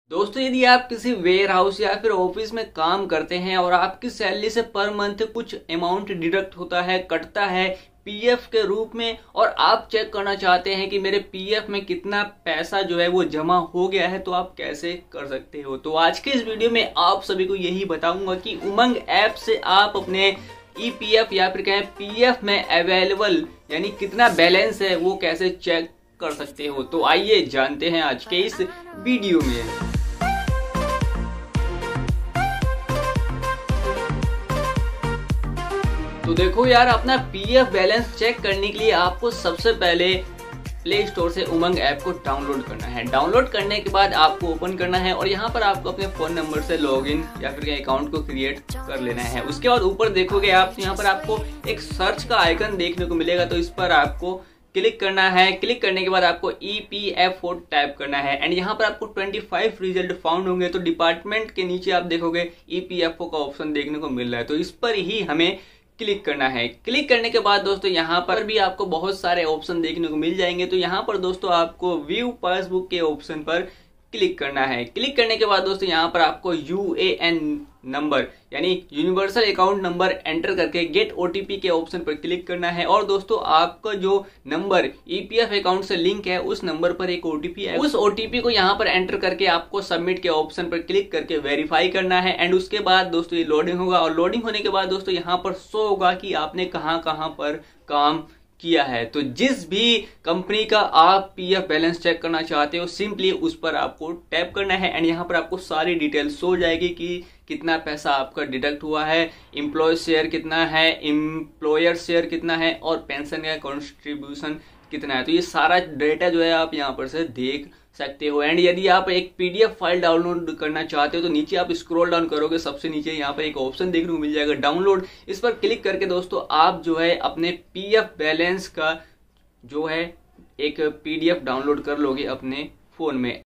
दोस्तों, यदि आप किसी वेयर हाउस या फिर ऑफिस में काम करते हैं और आपकी सैलरी से पर मंथ कुछ अमाउंट डिडक्ट होता है, कटता है पीएफ के रूप में, और आप चेक करना चाहते हैं कि मेरे पीएफ में कितना पैसा जो है वो जमा हो गया है, तो आप कैसे कर सकते हो। तो आज के इस वीडियो में आप सभी को यही बताऊंगा कि उमंग ऐप से आप अपने ईपीएफ या फिर कहें पीएफ में अवेलेबल यानी कितना बैलेंस है वो कैसे चेक कर सकते हो। तो आइए जानते हैं आज के इस वीडियो में। तो देखो यार, अपना पीएफ बैलेंस चेक करने के लिए आपको सबसे पहले प्ले स्टोर से उमंग ऐप को डाउनलोड करना है। डाउनलोड करने के बाद आपको ओपन करना है और यहाँ पर आपको अपने फोन नंबर से लॉगिन या फिर अकाउंट को क्रिएट कर लेना है। उसके बाद ऊपर देखोगे आप, यहाँ पर आपको एक सर्च का आइकन देखने को मिलेगा, तो इस पर आपको क्लिक करना है। क्लिक करने के बाद आपको EPFO टाइप करना है एंड यहाँ पर आपको 25 रिजल्ट फाउंड होंगे। तो डिपार्टमेंट के नीचे आप देखोगे EPFO का ऑप्शन देखने को मिल रहा है, तो इस पर ही हमें क्लिक करना है। क्लिक करने के बाद दोस्तों यहाँ पर भी आपको बहुत सारे ऑप्शन देखने को मिल जाएंगे। तो यहाँ पर दोस्तों आपको व्यू पासबुक के ऑप्शन पर क्लिक करना है। क्लिक करने के बाद दोस्तों यहाँ पर आपको UAN नंबर यानी यूनिवर्सल अकाउंट नंबर एंटर करके गेट OTP के ऑप्शन पर क्लिक करना है। और दोस्तों आपका जो नंबर EPF अकाउंट से लिंक है उस नंबर पर एक OTP है, उस OTP को यहाँ पर एंटर करके आपको सबमिट के ऑप्शन पर क्लिक करके वेरीफाई करना है। एंड उसके बाद दोस्तों ये लोडिंग होगा और लोडिंग होने के बाद दोस्तों यहाँ पर शो होगा कि आपने कहाँ कहाँ पर काम किया है। तो जिस भी कंपनी का आप पीएफ बैलेंस चेक करना चाहते हो, सिंपली उस पर आपको टैप करना है एंड यहाँ पर आपको सारी डिटेल्स हो जाएगी कि कितना पैसा आपका डिडक्ट हुआ है, एम्प्लॉय शेयर कितना है, एम्प्लॉयर शेयर कितना है और पेंशन का कॉन्ट्रीब्यूशन कितना है। तो ये सारा डेटा जो है आप यहाँ पर से देख सकते हो। एंड यदि आप एक पीडीएफ फाइल डाउनलोड करना चाहते हो तो नीचे आप स्क्रॉल डाउन करोगे, सबसे नीचे यहाँ पर एक ऑप्शन देखने को मिल जाएगा डाउनलोड। इस पर क्लिक करके दोस्तों आप जो है अपने पीएफ बैलेंस का जो है एक पीडीएफ डाउनलोड कर लोगे अपने फोन में।